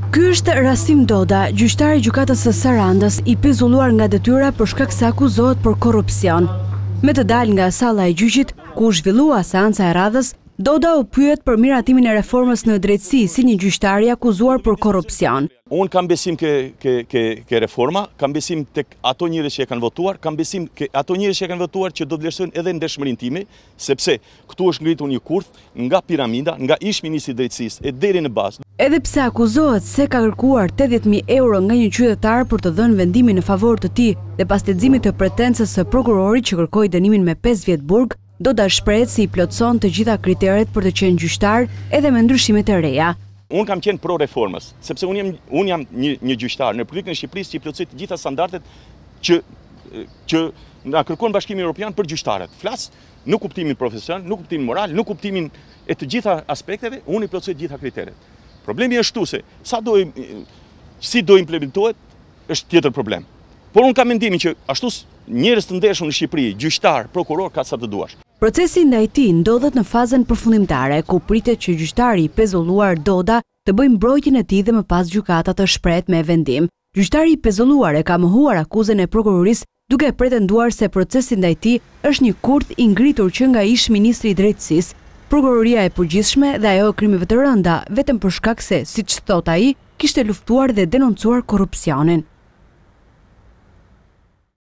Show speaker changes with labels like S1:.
S1: Ky është Rasim Doda, gjyqtari i gjykatës së Sarandës, i pezulluar nga detyra për shkak se akuzohet për korrupsion. Me të dalë nga salla e gjyqit, ku u zhvillua seanca e radhës, Doda u pyet për miratimin e reformës në drejtësi si një gjyqtar i akuzuar për korrupsion.
S2: Unë kam besim ke reforma, kam besim tek ato njerëz që e kanë votuar, kam besim ke ato njerëz që e kanë votuar që do të vlerësojnë edhe ndeshmërinë time, sepse këtu është ngritur një kurth nga piramida, nga ish ministri i drejtësisë e deri në bazë.
S1: Edhe pse akuzohet se ka kërkuar 80.000 euro nga një qytetar për të dhënë vendimin në favor të tij dhe pas leximit të pretencës së prokurorit që kërkoi dënimin me 5 vjet burg, Doda shprehet se i plotson të gjitha kriteret për të qenë gjyqtar edhe me ndryshimet e reja.
S2: Unë kam qenë pro reformës, sepse unë jam një gjyqtar në Republikën e Shqipërisë që i plotësoj të gjitha standardet që na kërkon Bashkimi Evropian për gjyqtarët. Flas në kuptimin profesional, në kuptimin moral, në kuptimin e të gjitha aspekteve, unë i plotësoj të gjitha kriteret. Problemi është se si do implementohet është tjetër problem. Por unë kam mendimin që ashtu njerëz të ndeshur në Shqipëri, gjyqtar, prokuror, ka sa të duash.
S1: Procesi ndaj tij ndodhet në fazën përfundimtare, ku pritet që gjyqtari i pezulluar Doda të bëjë mbrojtjen e tij dhe më pas gjykata të shprehet me vendim. Gjyqtari i pezulluar e ka mohuar akuzën e prokurorisë, duke pretenduar se procesi ndaj tij është një kurth i ngritur që nga ish ministri i drejtësisë. Prokuroria e përgjithshme dhe ajo e krimeve të rënda, vetëm për shkak se, siç thot ai, kishte luftuar dhe denoncuar korrupsionin.